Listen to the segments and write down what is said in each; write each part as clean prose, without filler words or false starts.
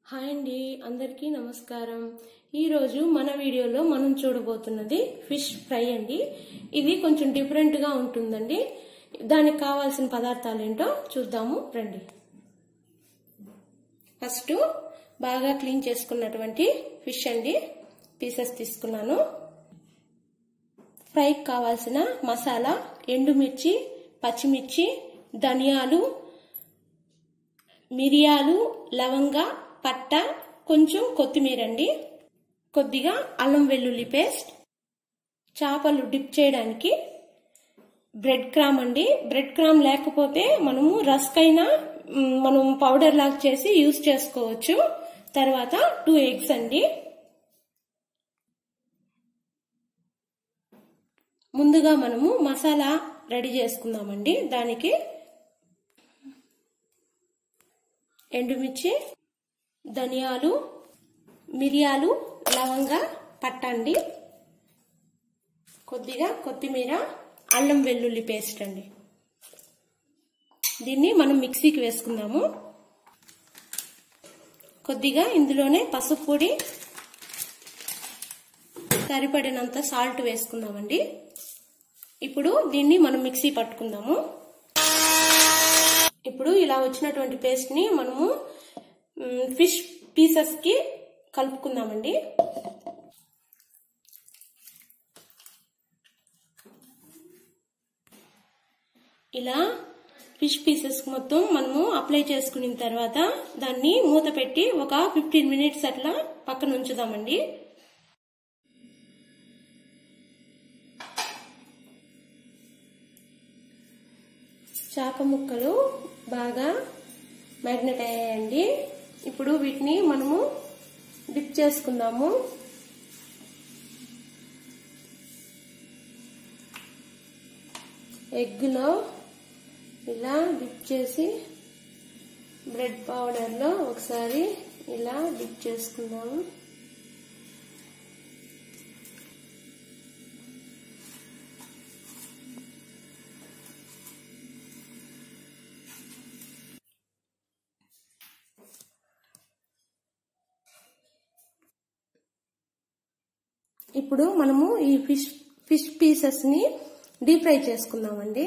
Hi అండి, అందరికీ నమస్కారం. ఈరోజు మన వీడియోలో మనం చూడబోతున్నది ఫిష్ ఫ్రై అండి. ఇది కొంచెం డిఫరెంట్ గా ఉంటుందండి. దానికి కావాల్సిన పదార్థాలు ఏంటో చూద్దాము రండి. ఫస్ట్ బాగా క్లీన్ చేసుకున్నటువంటి ఫిష్ అండి, పీసెస్ తీసుకున్నాను. ఫ్రైకి కావాల్సిన మసాలా ఎండుమిర్చి, పచ్చిమిర్చి, ధనియాలు, మిరియాలు, లవంగ, పట్ట, కొంచెం కొత్తిమీర అండి, కొద్దిగా అల్లం వెల్లుల్లి పేస్ట్, చేపలు డిప్ చేయడానికి బ్రెడ్ క్రామ్ అండి. బ్రెడ్ క్రామ్ లేకపోతే మనము రస్క్ అయినా మనం పౌడర్ లాగా చేసి యూజ్ చేసుకోవచ్చు. తర్వాత 2 ఎగ్స్ అండి. ముందుగా మనము మసాలా రెడీ చేసుకుందామండి. దానికి ఎండుమిర్చి, ధనియాలు, మిరియాలు, లవంగ, పట్ట అండి, కొద్దిగా కొత్తిమీర, అల్లం వెల్లుల్లి పేస్ట్ అండి. దీన్ని మనం మిక్సీకి వేసుకుందాము. కొద్దిగా ఇందులోనే పసుపు పొడి, సరిపడినంత సాల్ట్ వేసుకుందామండి. ఇప్పుడు దీన్ని మనం మిక్సీ పట్టుకుందాము. ఇప్పుడు ఇలా వచ్చినటువంటి పేస్ట్ ని మనము ఫిష్ పీసెస్ కి కలుపుకుందామండి. ఇలా ఫిష్ పీసెస్ మొత్తం మనము అప్లై చేసుకున్న తర్వాత దాన్ని మూత పెట్టి ఒక 15 మినిట్స్ అట్లా పక్కన ఉంచుదామండి. చేప ముక్కలు బాగా మ్యాగ్నెట్ అయ్యాయండి. ఇప్పుడు వీటిని మనము డిప్ చేసుకుందాము. ఎగ్గులో ఇలా డిప్ చేసి బ్రెడ్ పౌడర్లో ఒకసారి ఇలా డిప్ చేసుకుందాము. ఇప్పుడు మనము ఈ ఫిష్ పీసెస్ ని డీప్ ఫ్రై చేసుకుందామండి.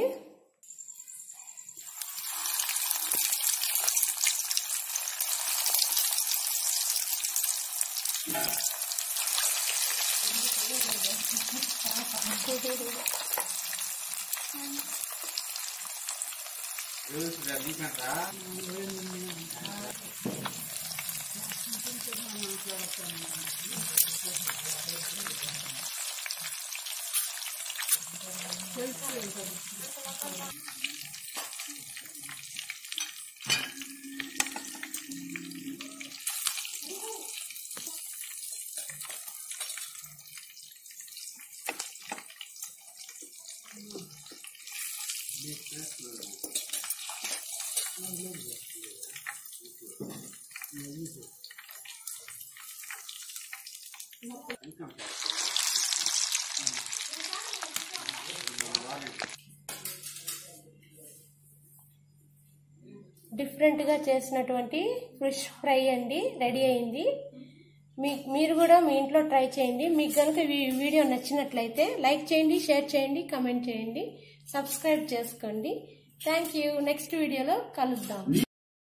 డిఫరెంట్ గా చేసినటువంటి ఫిష్ ఫ్రై అండి రెడీ అయింది. మీరు కూడా మీ ఇంట్లో ట్రై చేయండి. మీకు కనుక ఈ వీడియో నచ్చినట్లయితే లైక్ చేయండి, షేర్ చేయండి, కామెంట్ చేయండి, సబ్స్క్రైబ్ చేసుకోండి. Thank you. నెక్స్ట్ వీడియోలో కలుద్దాం.